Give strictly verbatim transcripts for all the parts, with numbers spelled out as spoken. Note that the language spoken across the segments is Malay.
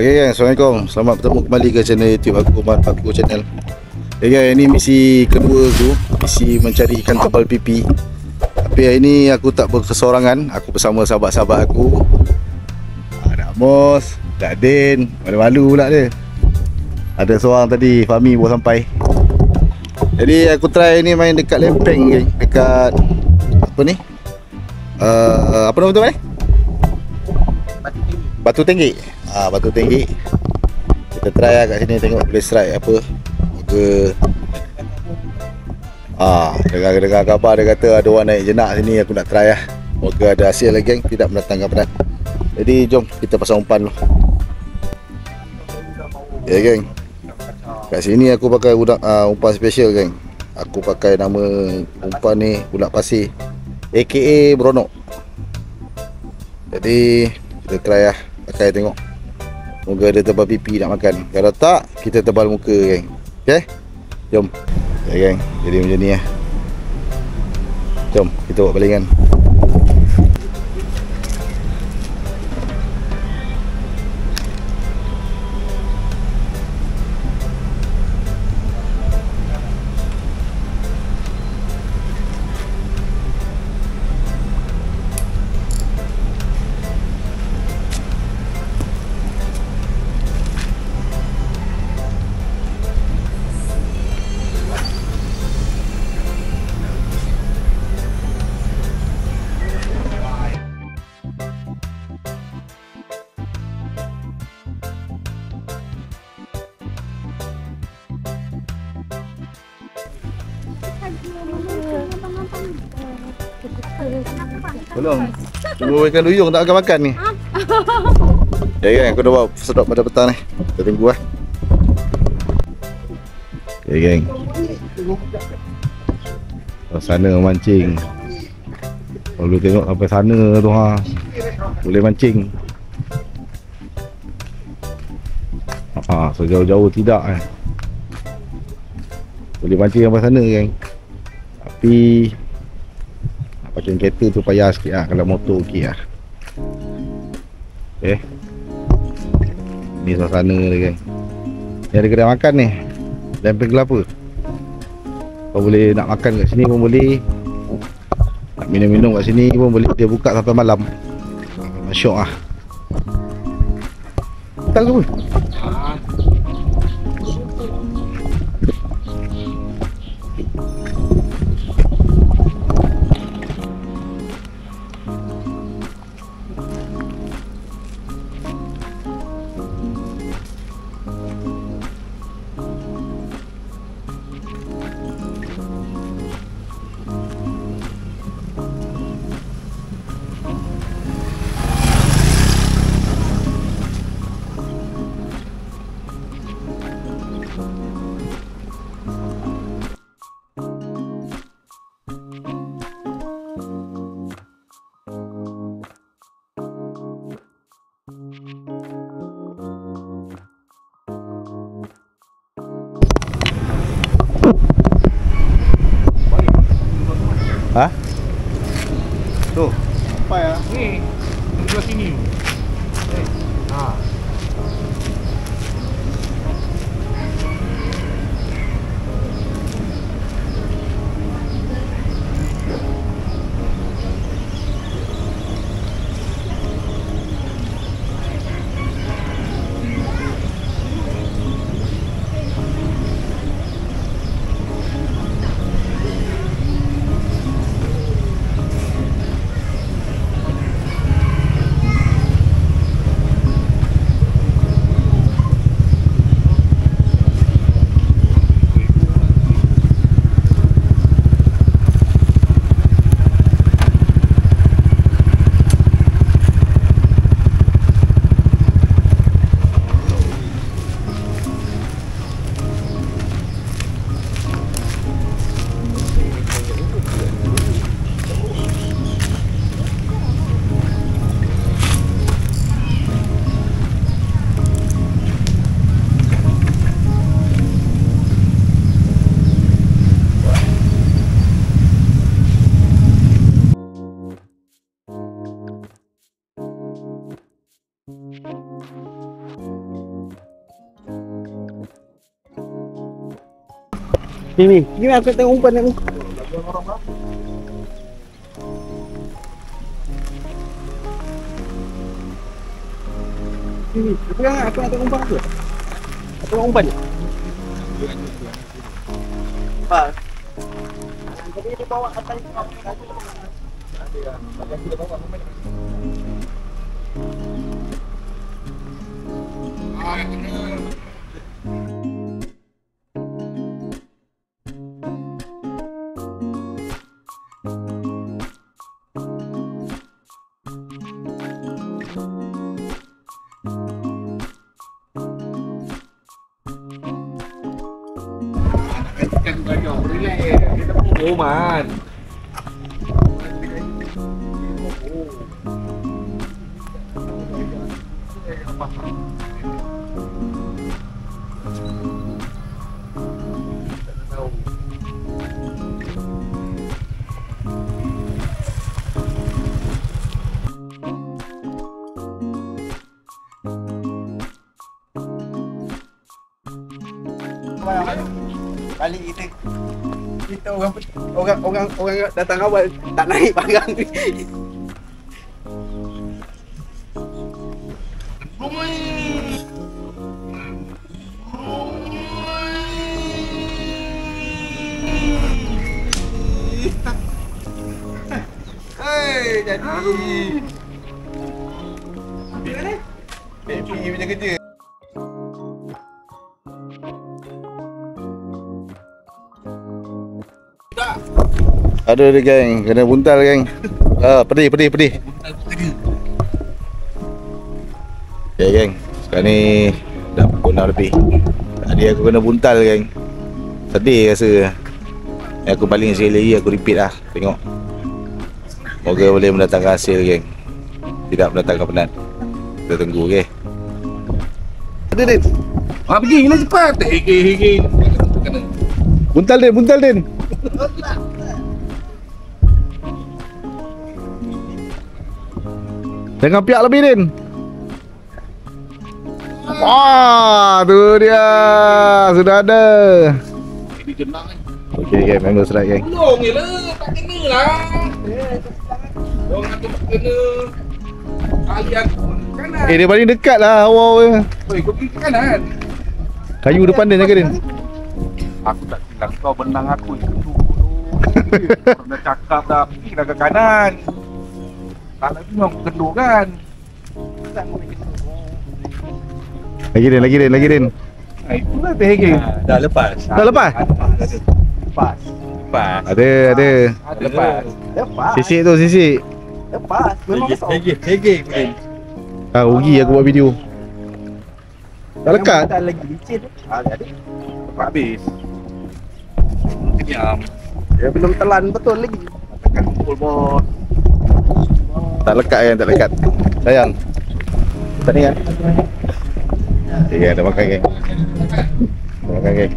Okay guys, Assalamualaikum. Selamat bertemu kembali ke channel YouTube aku, Mat Aku Channel. Okay guys, ini misi kedua aku, misi mencari ikan tebal pipi. Tapi hari ni aku tak berkesorangan, aku bersama sahabat-sahabat aku. Ada Amos, ada Din, malu-malu pula dia. Ada seorang tadi, Fahmi baru sampai. Jadi aku try ni main dekat lempeng geng, dekat apa ni? Uh, apa nama tu ni? Batu Tinggi. Ah, Batu Tinggi. Kita try lah kat sini, tengok boleh strike apa. Moga ah, dengar-dengar khabar dia kata ada orang naik jenak sini, aku nak try lah. Moga ada hasil lah geng, tidak mendatangkan penat. Jadi jom kita pasang umpan dulu. Ya geng. Kat sini aku pakai udak, uh, umpan special geng. Aku pakai nama umpan ni ulat pasir, A K A Bronok. Jadi kita try lah, pakai tengok. Moga dia tebal pipi nak makan. Kalau tak, kita tebal muka geng. Okay, jom. Ya geng, jadi macam ni lah. Jom kita buat balingan. Belum. Tunggu ikan duyung tak akan makan ni. Ya kan, aku dah bawa sedap pada petang ni. Kita tunggu lah. Ya geng. Sana mancing. Kalau tengok sampai sana tu ha. Boleh mancing. Ha, sejauh-jauh tidak eh. Boleh mancing sampai sana geng. Tapi pakai kereta tu payah sikit lah. Kalau motor okey lah. Okay, ni suasana dia geng. Ni ada kedai makan ni, lempeng kelapa. Kau boleh nak makan kat sini pun boleh, nak minum-minum kat sini pun boleh. Dia buka sampai malam. Masyuk lah. Tak ke pun? Ha? Tu, sampai ah. Ni, di sebelah sini. Eh. Ha. Sini, ni aku tengok umpan ni. Sini, aku nak aku nak tengok umpan aku. Aku tengok umpan ni. Pak. Jadi dia bawa atas ni. Ada. Bagi aku dia bawa umpan. Oh man. Balik kita kita orang orang orang orang datang awal tak naik barang ni. Hei, jadi. Baby punya kerja. Ada dia geng, kena buntal geng. Ah, pedih pedih pedih. Ya geng, sekarang ni dah pukul enam lebih. Tadi aku kena buntal geng. Sedih rasa. Aku baling sekali lagi, aku repeat lah. Tengok. Moga boleh mendatangkan hasil geng. Tidak mendatangkan penat. Kita tunggu okey. Ada Din. Ah pergi lah cepat. Hege hege. Buntal Din, buntal Din. Jangan piak lebih Din. Wah, tu dia. Sudah ada. Ini jenang ni. Okey geng, mango strike geng. Tolong je lah. Tak kena lah. Orang tu tak kena. Kalian pun kanan. Eh, dia paling dekat lah awal dia. Oi, kau pergi ke kanan. Kayu depan dia jaga Din. Aku tak bilang kau benang aku je tu. Kau dah cakap dah. Pergilah ke kanan. Tak lagi memang kendor kan. Lagi Din, lagi Din, lagi Din. Ha, itulah teh hege. Dah lepas. Dah lepas? Lepas. Lepas. Ada, ada. Ada lepas. Lepas. Sisik tu, sisik. Lepas. Memang besar. Hege, hege mungkin. Ah, rugi aku buat video. Tak lekat. Tak lagi licin. Ah, jadi. Lepas habis. Diam. Dia belum telan betul lagi. Tekan pukul bos. Tak lekat kan, tak lekat. Sayang. Tak ni kan. Okay, geng, dah makan geng. Dah makan geng.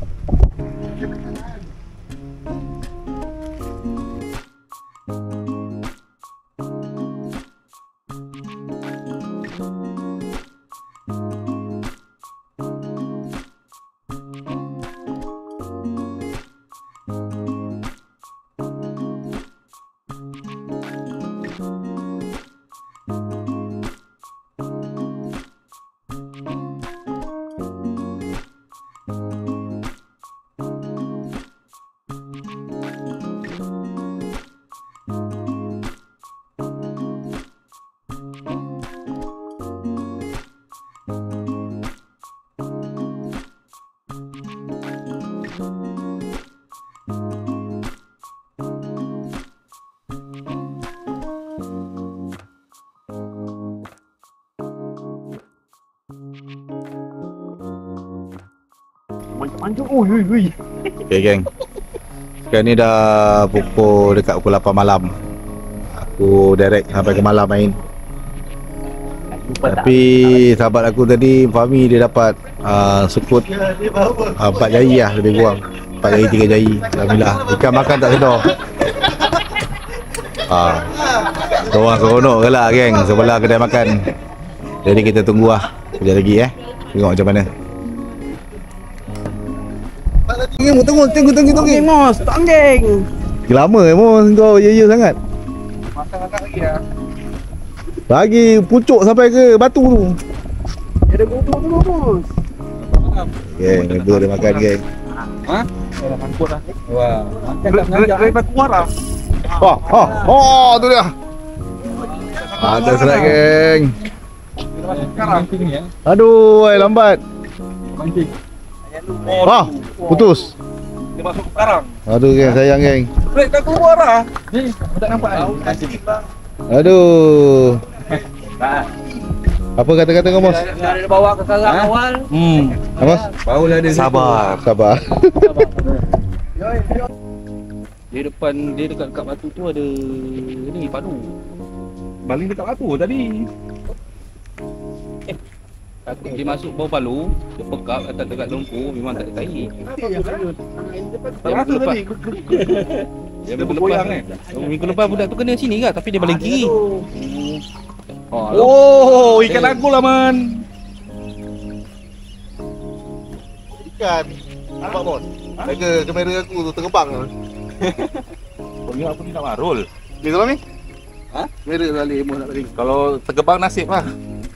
Manjung. Ui, ui, ui. Okay geng. Sekarang ni dah pukul dekat pukul lapan malam. Aku direct sampai ke malam main. Tapi sahabat aku tadi, Fahmi, dia dapat uh, sukut uh, empat jari lah lebih kurang. Empat jari, tiga jari. Alhamdulillah. Ikan makan tak sedar. Ah, seorang seronok ke lah geng sebelah kedai makan. Jadi kita tunggu lah sekejap lagi eh. Tengok macam mana. Tengok, tengok, tengok, tengok, Okey tengok. Mos, tak anggeng. Lama eh Mos, kau ya-ya sangat. Makan agak lagi ya. Lagi pucuk sampai ke batu tu. Ada bubur tu Mos. Geng, member dia makan geng. Ha? Dah angkut dah. Wah. Makan tak sengaja. Kereta keluar lah. Oh, oh, oh, tu dia. Ada serat geng. Kita masuk sekarang. Aduh, ay, lambat. Mancing. Oh, Wah, putus. dia masuk sekarang. Aduh geng, sayang geng. Kereta keluar lah. Ni, tak nampak kan? Mancing. Aduh. Tak. Apa kata-kata kau Mos? Dah ada bawa ke karang awal. Hmm. Apa? Barulah dia sabar. Sabar. Dia depan, dia dekat dekat batu tu ada ni padu. Baling dekat batu tadi. Takut dia masuk bawah palu, dia pekak atas dekat lumpur, memang tak ada tahi. Tak rasa lepas- tadi. Dia Dia minggu bergoyang lepas, kan? oh, minggu lepas budak tu kena sini kan, tapi dia baling kiri. Oh, Oh, ikan lagu lah man. Ikan. Nampak Mos? Jaga kamera aku tu terbang. Kau ingat aku ni nak marul. Ni kalau ni? Ha? Kamera balik Mos nak balik. Kalau tergebang nasib lah.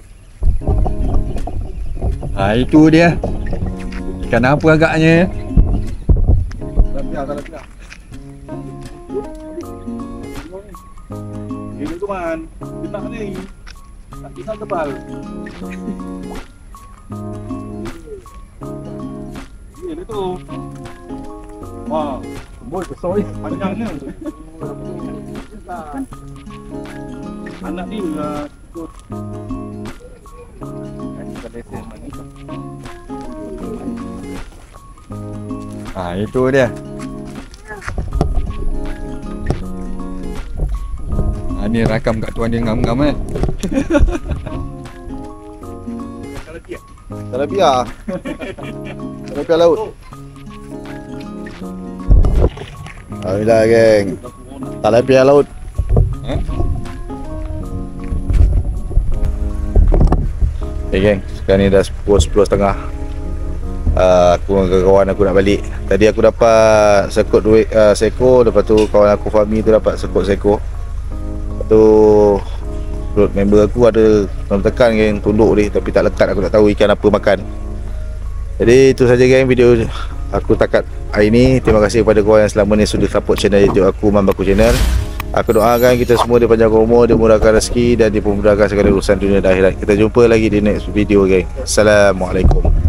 Ha, itu dia. Ikan apa agaknya? Tak biar, tak biar. Ini tu man. Dia nak ni. Tak pisang tebal. Ini tu. Wah. Boy, besar ni. Panjangnya. Anak ni lah. Ikut. Ha, itu dia. Ha, ni rakam kat tuan dia ngam-ngam eh. Tak ada biar. Tak ada biar laut. Alhamdulillah geng. Tak ada biar laut. Ha? Okay geng, sekarang ni dah pukul sepuluh tiga puluh. Uh, aku dengan kawan aku nak balik. Tadi aku dapat sekut duit uh, seko. Lepas tu kawan aku Fahmi tu dapat sekut seko. Lepas tu perut member aku ada dalam tekan geng, tunduk dia tapi tak lekat. Aku tak tahu ikan apa makan. Jadi itu saja geng video aku takat hari ni. Terima kasih kepada korang yang selama ni sudah support channel YouTube aku, Mambaku Channel. Aku doakan kita semua dipanjangkan umur, dimurahkan rezeki dan dipermudahkan segala urusan dunia dan akhirat. Kita jumpa lagi di next video geng. Assalamualaikum.